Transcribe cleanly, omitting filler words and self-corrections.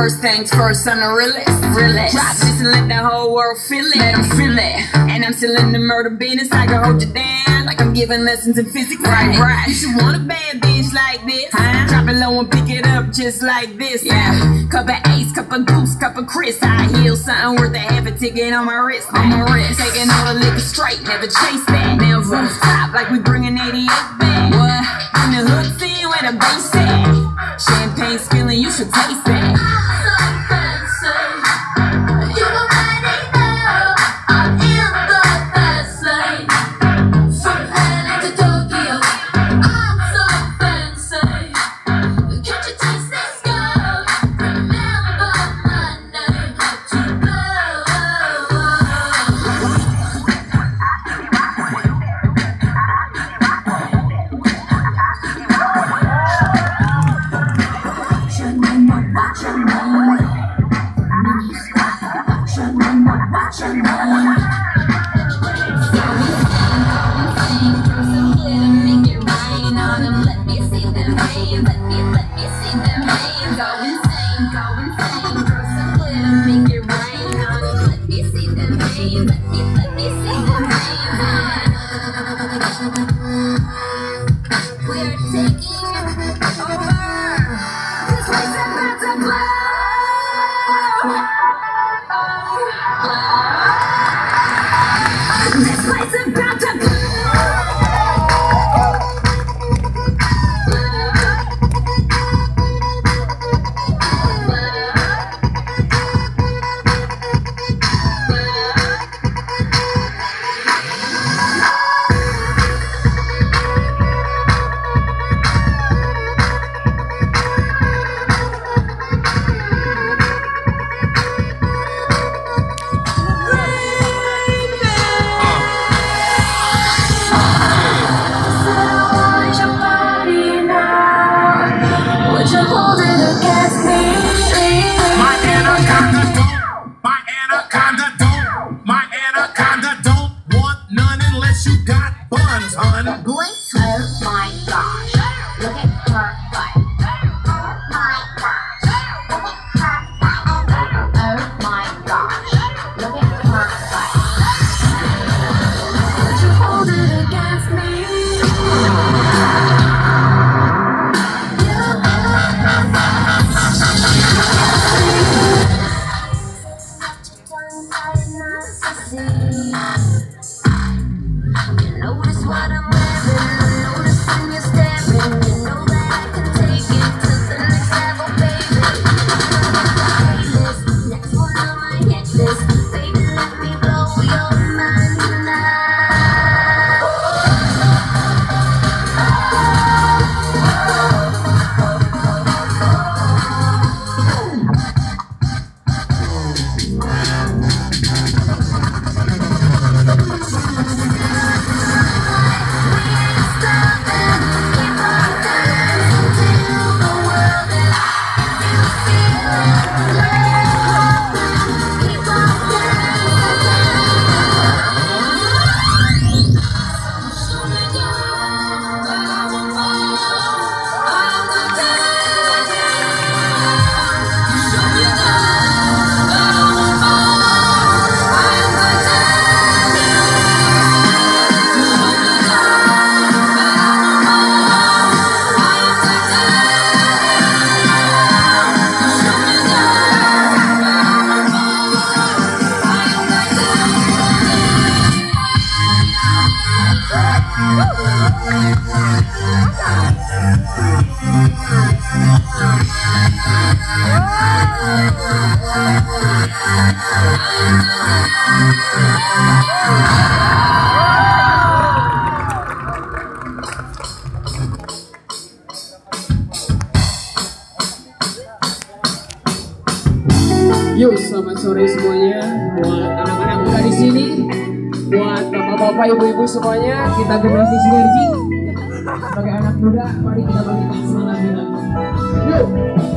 First things first, I'm the realest. Drop this and let the whole world feel it. Let them feel it. And I'm still in the murder business. I can hold you down like I'm giving lessons in physics. Right. You should want a bad bitch like this. Drop it low and pick it up just like this. Cup of Ace, cup of Goose, cup of Chris. I heal something worth a half a ticket on my wrist. Taking all the liquor straight, never chase that. Never stop like we bringing 88 back. What? In the hood scene where the bass at. Champagne spilling, you should taste that. This place is about to blow. You got buns, hun. Boys, oh my gosh, look at her butt. Oh my gosh, look at her butt. Oh my gosh, look at her butt. Would you hold it against me? Notice what I'm wearing, notice when you're staring. You know that I can take it to the next level, baby. Next one on my hit list, baby, let me blow your mind Yuk, selamat sore semuanya. Buat anak-anak muda di sini, buat bapak-bapak, ibu-ibu semuanya, kita generasi sinergi. Sebagai anak muda, mari kita berikan semangat kita. Yuk.